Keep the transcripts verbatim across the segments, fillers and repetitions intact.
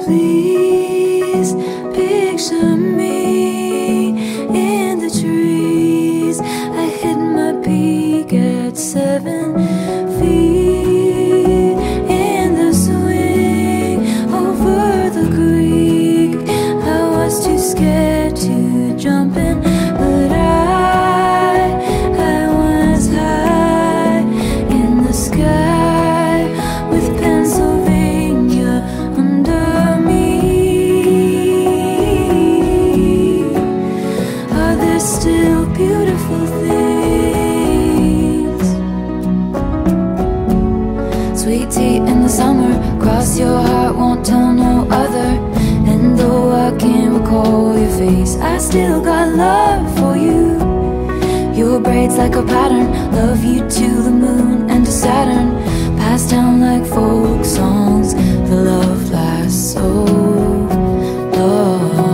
please picture me in the trees. I hit my peak at seven feet in the swing over the creek. I was too scared to jump in, but I, I was high in the sky with Pennsylvania under me. Are there still beautiful things? Sweet tea in the summer, cross your heart, won't tell no other. And though I can't recall your face, I still got love for you. Your braids like a pattern, love you to the moon and to Saturn. Passed down like folk songs, the love lasts so long.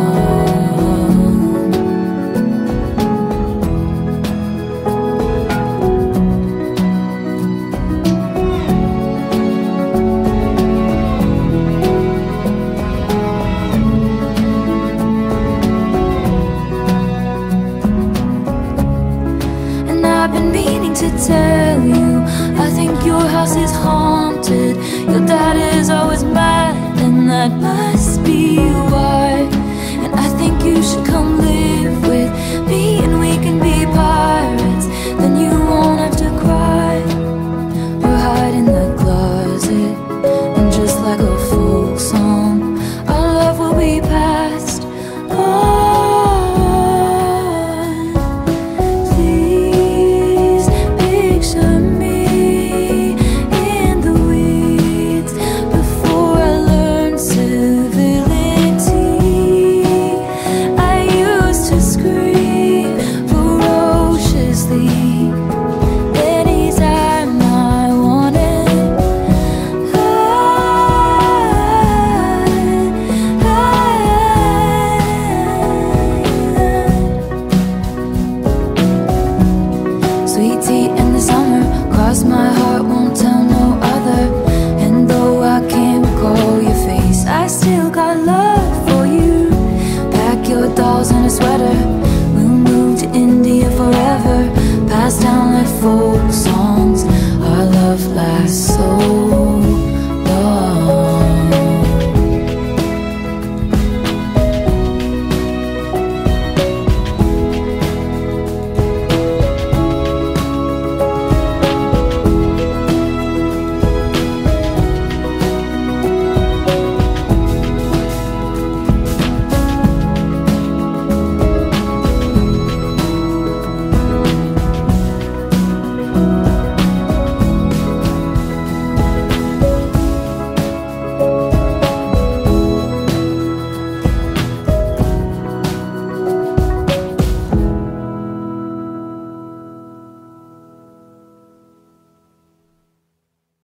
I've been meaning to tell you, I think your house is haunted. Your dad is always mad, and that must be